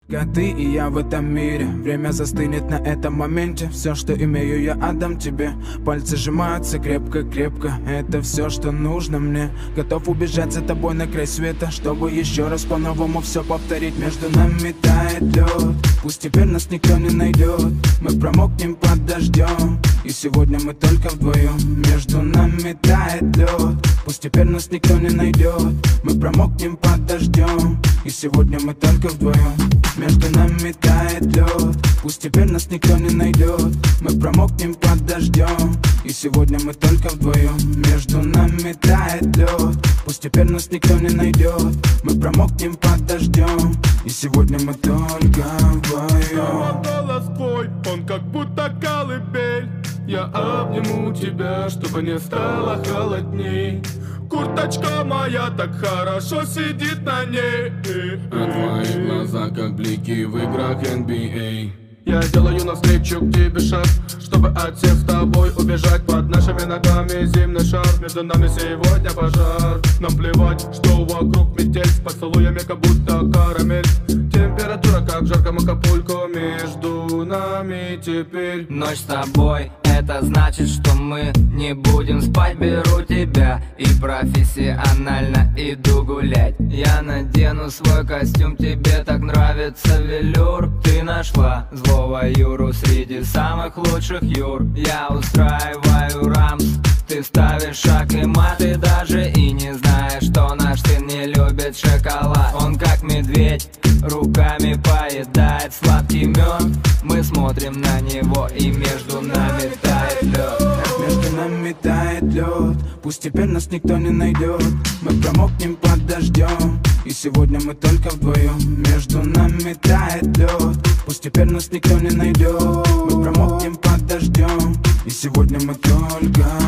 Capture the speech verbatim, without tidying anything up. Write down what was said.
Как ты и я в этом мире, время застынет на этом моменте. Все, что имею, я отдам тебе. Пальцы сжимаются крепко-крепко, это все, что нужно мне. Готов убежать за тобой на край света, чтобы еще раз по-новому все повторить. Между нами тает лед, пусть теперь нас никто не найдет. Мы промокнем под дождем, и сегодня мы только вдвоем. Между нами тает лед, пусть теперь нас никто не найдет. Мы промокнем под дождем, и сегодня мы только вдвоем. Между нами тает лед, пусть теперь нас никто не найдет. Мы промокнем под дождем, и сегодня мы только вдвоем. Между нами тает лед, пусть теперь нас никто не найдет. Мы промокнем под дождем, и сегодня мы только вдвоем. Голос твой, он как будто колыбель. Я обниму тебя, чтобы не стало холодней. Курточка моя так хорошо сидит на ней. А твои глаза как блики в играх эн би эй. Я делаю навстречу к тебе шаг, чтобы от всех с тобой убежать. Под нашими ногами зимний шар, между нами сегодня пожар. Нам плевать, что вокруг метель, с поцелуями как будто карамель. Температура как жарком Акапулько, между нами теперь. Ночь с тобой, это значит, что мы не будем спать. Беру тебя и профессионально иду гулять. Я надену свой костюм, тебе так нравится велюр. Ты нашла злого Юру среди самых лучших Юр. Я устраиваю рамс, ты ставишь шаг и мат. Ты даже и не знаешь, что наш сын не любит шоколад. Он как медведь, руками поедает сладкий мед. Мы смотрим на него, и между нами тает лед. Между нами тает лед, пусть теперь нас никто не найдет. Мы промокнем под дождем, и сегодня мы только вдвоем. Между нами тает лед, пусть теперь нас никто не найдет. Мы промокнем под дождем, и сегодня мы только